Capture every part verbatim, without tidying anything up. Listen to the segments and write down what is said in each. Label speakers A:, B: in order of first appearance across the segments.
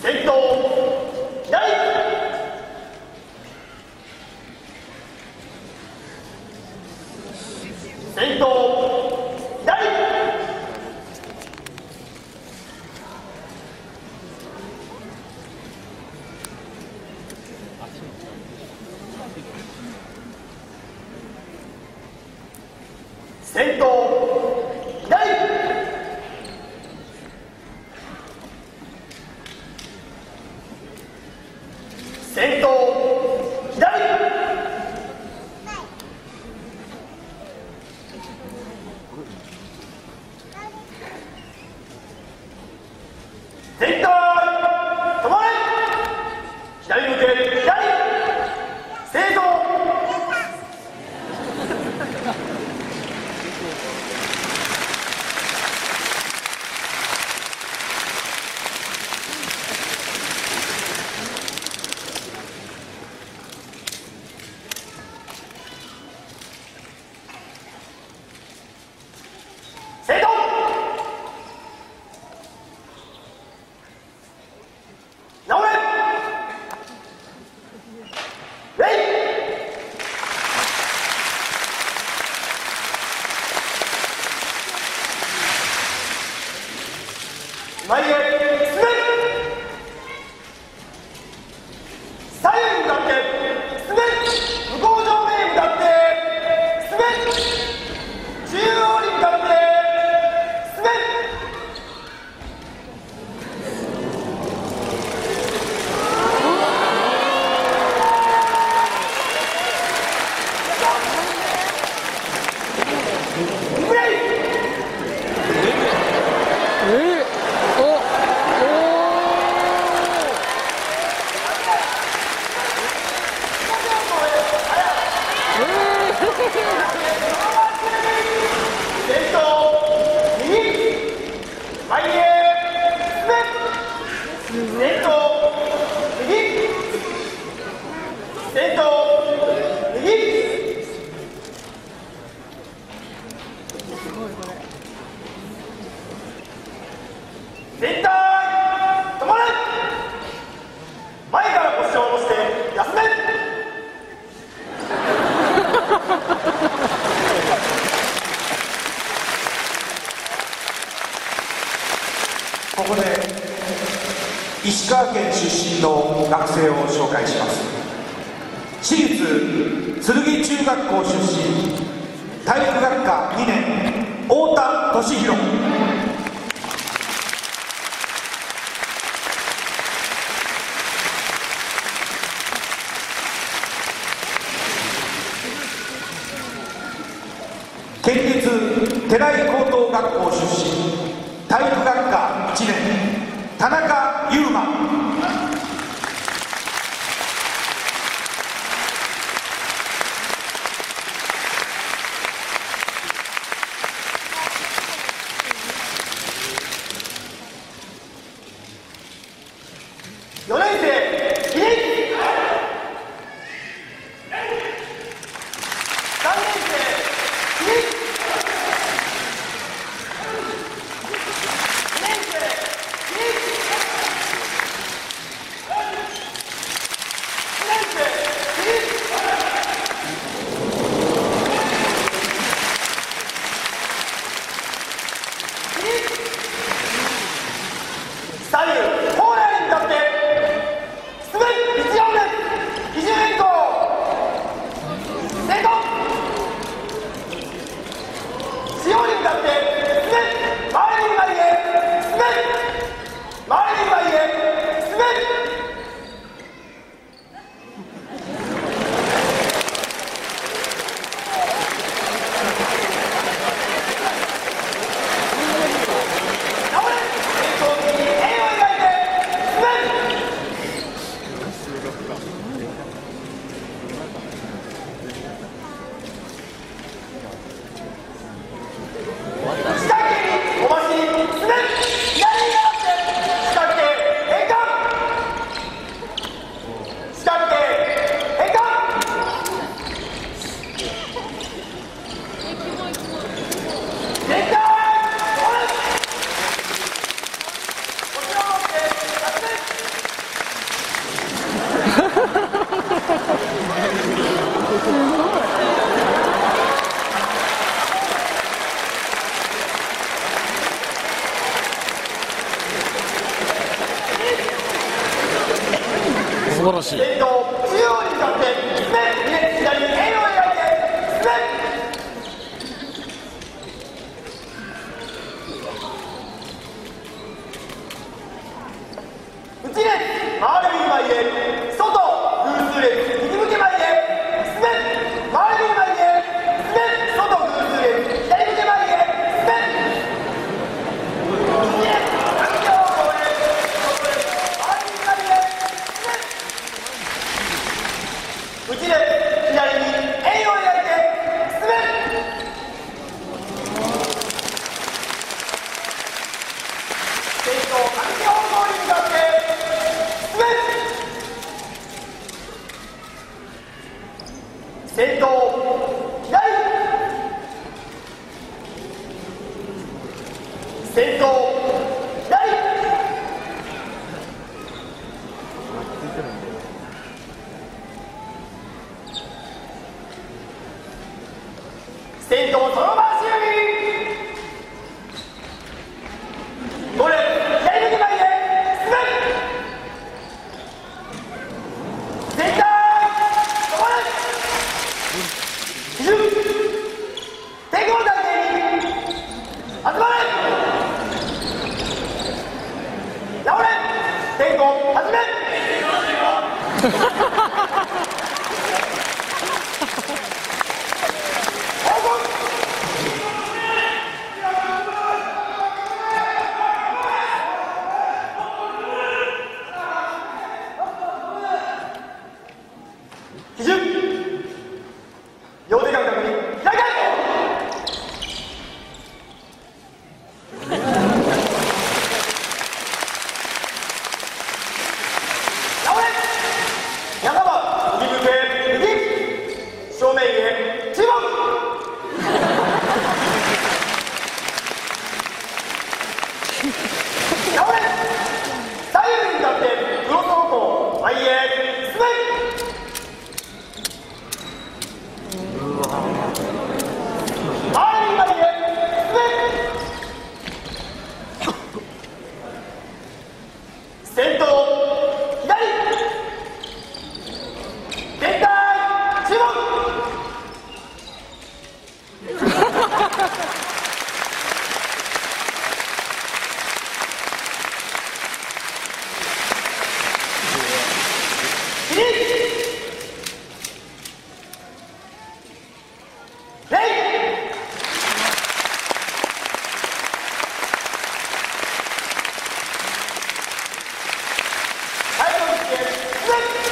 A: 先頭左先頭左先頭左先頭左全体止まれ左向け左正座正座直れ礼前へ進め左右に向かって進め向こう上面に向かって進め中央に向かって進めブレイ
B: えおお
A: 先頭右前へ進め先頭右先頭右全体止まれ前から腰を下ろして休め
C: ここで石川県出身の学生を紹介します。私立剣中学校出身体育学科にねん太田俊弘。県立寺井高等学校出身体育学科いちねん田中優馬。
A: よねん生起立さんねん生起立にねん生起立にねん生起立起立左右砲台に向かって進め一四列基準変更先頭先頭そのまましのぎこれ左抜け前へ進むセンター止まれ基準抵抗体制に集まれ倒れ抵抗始め基準両手間隔に開け倒れ矢田は右向け右正面へ注目倒れ左右に向かってクロス方向前へ進め前に前へ進め先頭左全体注目起立礼最後の位置へ進め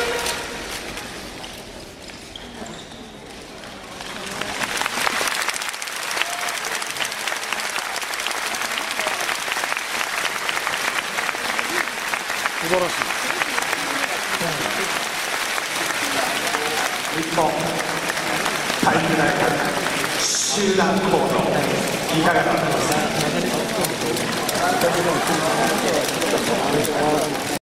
B: 素晴らしい。
C: 日本体育大学集団行動いかがだったですか。